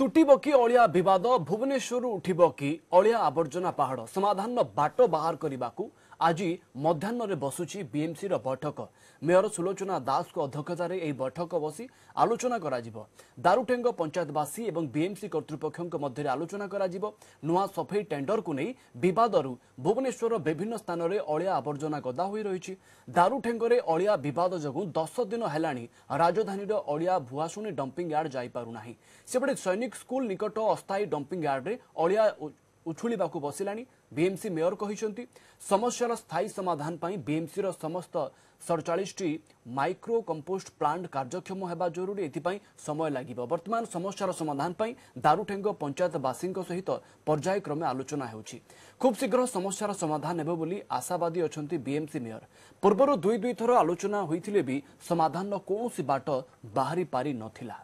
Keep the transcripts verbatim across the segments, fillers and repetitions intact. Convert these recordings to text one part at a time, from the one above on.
तुटिब कि अलिया विवाद भुवनेश्वर उठिब कि अलिया आवर्जना पहाड़ समाधान बाट बाहर करने को आज मध्याह्न बसुची बीएमसी बैठक। मेयर सुलोचना दास को अध्यक्षतार यह बैठक बसी आलोचना करा जिवो। दारुठेंग पंचायतवासी और बीएमसी कर्तृपक्ष मध्य आलोचना करा जिवो। नुआ सफाई टेंडर को नहीं विवादरू भुवनेश्वर विभिन्न स्थान में अलिया आवर्जना गदा हो रही। दारुठेंगे अलिया विवाद जो दस दिन है राजधानी अलिया भुआशुणी डंपिंग यार्ड जापारूना। सेपटे सैनिक स्कूल निकट अस्थायी डंपिंग यार्ड में अलिया उछुलिबा को बसिलानी। बीएमसी मेयर कहिसेंती समस्यार स्थायी समाधान पाई बीएमसी रो समस्त सड़चालीस टी माइक्रो कंपोस्ट प्लांट कार्यक्षम होगा जरूरी। एथिपाई समय लागिबो। वर्तमान समस्यार समाधान पाई दारुठेंग पंचायतवासी सहित पर्यायक्रमे आलोचना हेउछि। खूब शीघ्र समस्यार समाधान हेबो बोली आशावादी अछंती बीएमसी मेयर। पूर्वर दुई दुई थर आलोचना होइथिले भी समाधान कोनोसी बाट बाहरी पारी नथिला।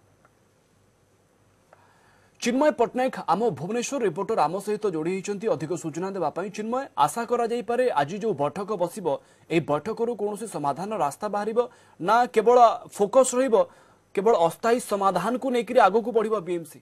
चिन्मय पट्टनायक आम भुवनेश्वर रिपोर्टर आम सहित जोड़ी होती अधिक सूचना देवाई। चिन्मय, आशा करा आज जो बैठक बस बैठक कौन समाधान रास्ता बाहर ना केवल फोकस केवल अस्थायी समाधान को लेकर आग को बढ़ BMC?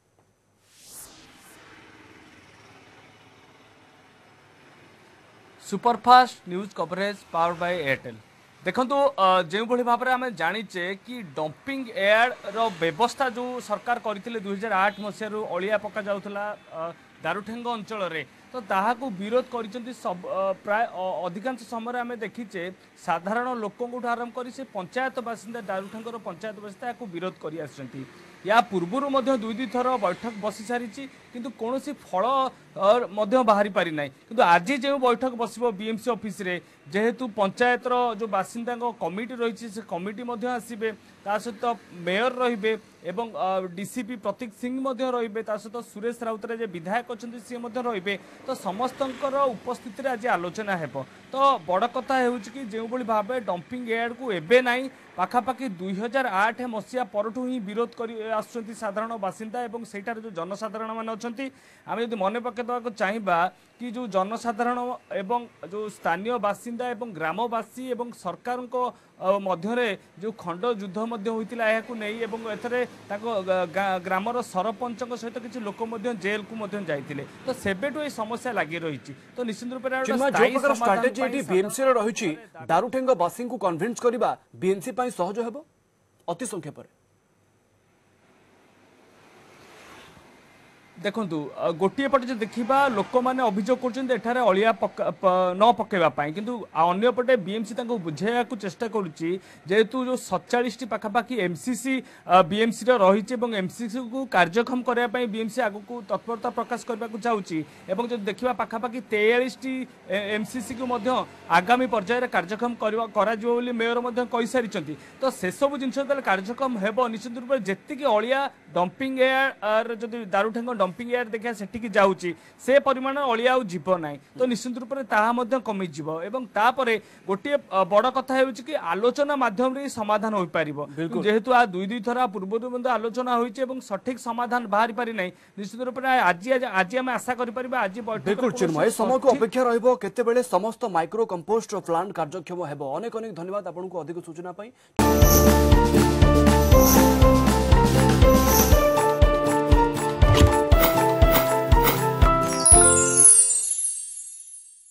Superfast news coverage power by Airtel. देखो जो भाव में आम जाचे कि डंपिंग यार्ड रो व्यवस्था जो सरकार करते दुई हजार आठ मसीह अलिया पका जाऊला दारुठेंग अंचल रे, तो ताहाकू विरोध कर सब प्राय अधिकांश समय आम देखीचे साधारण लोक आरंभ कर पंचायत बासिंदा दारुठेंगर पंचायत बासिंदा या विरोध कर आसुचंती। या पूर्वर दुई दुई थर बैठक बसी सारी किंतु कौन फल बाहरी पारि ना। किंतु आज जो बैठक बस बीएमसी ऑफिस रे जेहेतु पंचायत जो बासिंदा कमिटी रही से कमिटी आसबे, ता सहित मेयर रे एवं डीसीपी प्रतीक सिंह रे, ता सहित सुरेश राउतराय जे विधायक अच्छा सी रे, तो समस्त उपस्थित आज आलोचना हेब। तो बड़ कथा है कि जो भाव डंपिंग यार्ड को एबे ना पाखापाखि दुई हजार आठ मसीहा परठू ही विरोध कर आसुचंती साधारण बासिंदा एवं सेठार जो जनसाधारण मान अच्छी। आम जब मन पकड़ चाहिए कि जो जनसाधारण एवं जो स्थानीय बासिंदा एवं ग्रामवासी एवं सरकार को मध्य जो खंड युद्ध होता ग्रामर सरपंच सहित किसी लोक जेल को जाते, तो सेबेठू समस्या लगी रही। तो निश्चित रूप से बीएमसी रही दारुठेंग बासी को कन्विन्स करवा बीएमसी सहज हेब अति संक्षेप। देखु गोटे पटे जो देखा लोक मैंने अभियोग कर अलिया न पकड़ापी, किंतु अंपटे बीएमसी बुझाइया चेष्टा करेतु जो सतचाश टी पाखापाखि एमसीसी बीएमसी रही एमसीसी को कार्यक्षम करने बीएमसी आग को तत्परता प्रकाश करने को चाहूँगी। जो देखा पाखापाखि तेयालीस टी एमसीसी को आगामी पर्यायर कार्यक्षम कर मेयर कही सारी। तो से सब जिन कार्यक्षम हो निश्चित रूप से जी अलिया डंपिंग यार्ड जब दारुठेंग डंपिंग यार्ड देखा सेठी जाऊँगी से परिमाण अलिया जीव ना, तो निश्चित रूप से ताहा कमिज। गोटे बड़ कथा है कि आलोचना माध्यम समाधान हो पार, जेहेतु आ दुई दुई थर पूर्व आलोचना होती सठिक समाधान बाहरी पारि ना। निश्चित रूप से आज आज आम आशा कर आज बिल्कुल चिन्मय समय को अपेक्षा रहिबो केतेबेले समस्त माइक्रो कंपोस्ट प्लांट कार्यक्षम हेबो। अनेक अनेक धन्यवाद आपको अधिक सूचना पाई।